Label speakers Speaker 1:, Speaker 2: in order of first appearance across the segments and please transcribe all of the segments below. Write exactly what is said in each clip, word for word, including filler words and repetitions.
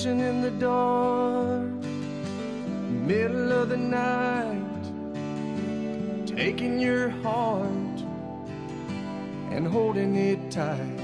Speaker 1: dancing in the dark, middle of the night, taking your heart and holding it tight.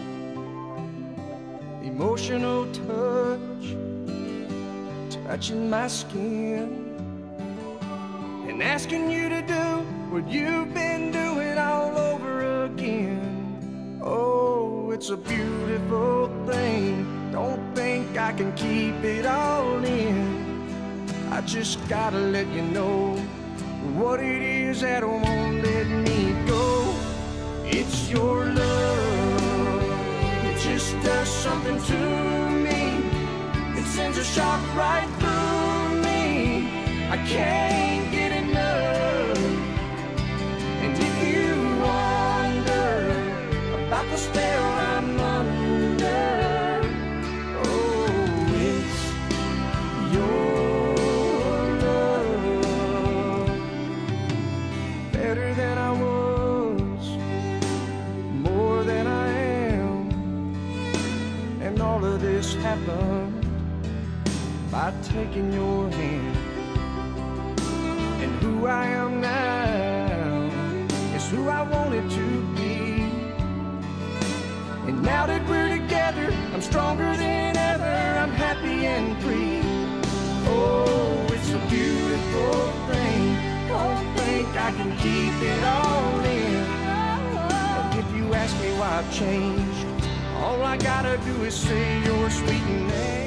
Speaker 1: Emotional touch, touching my skin, and asking you to do what you've been doing all over again. Oh, it's a beautiful thing. Don't think I can keep it all in. I just gotta let you know what it is that won't let me go. It's your love. It just does something to me. It sends a shock right through me. I can't get enough. And if you wonder about the spell I'm under, oh, it's your love. Better than I was, more than I am. And all of this happened by taking your hand. And who I am now is who I wanted to be. And now that we're together, I'm stronger than ever. I'm happy and free. Oh, it's a beautiful thing. Don't think I can keep it all in. And if you ask me why I've changed, all I gotta do is say your sweet name.